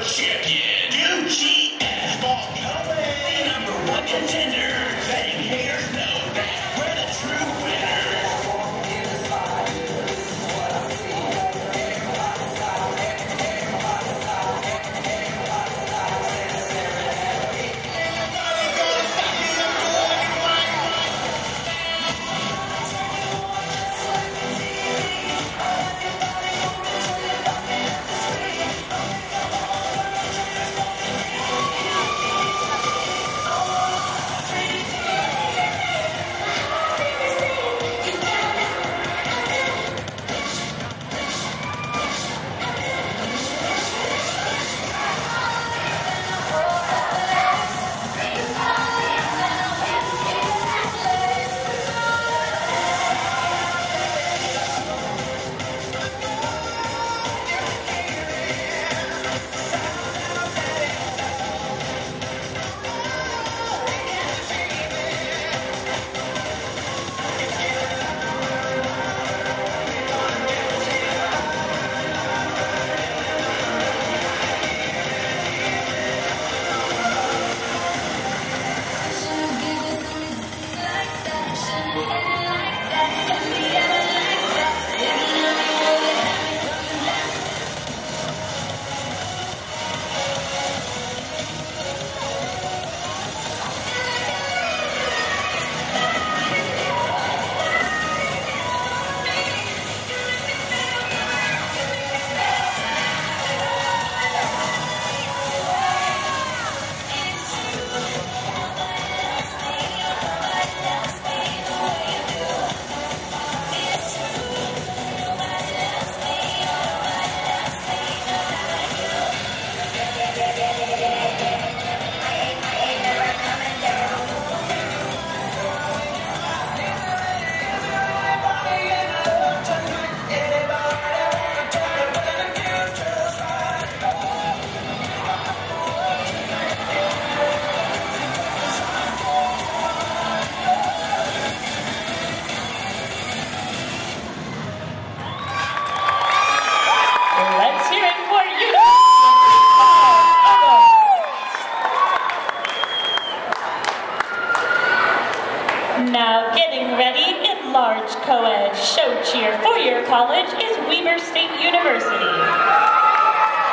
Chicken. UGF. The number one contender. Letting haters know that we're the true winners. Now getting ready in large co-ed show cheer for your college is Weber State University.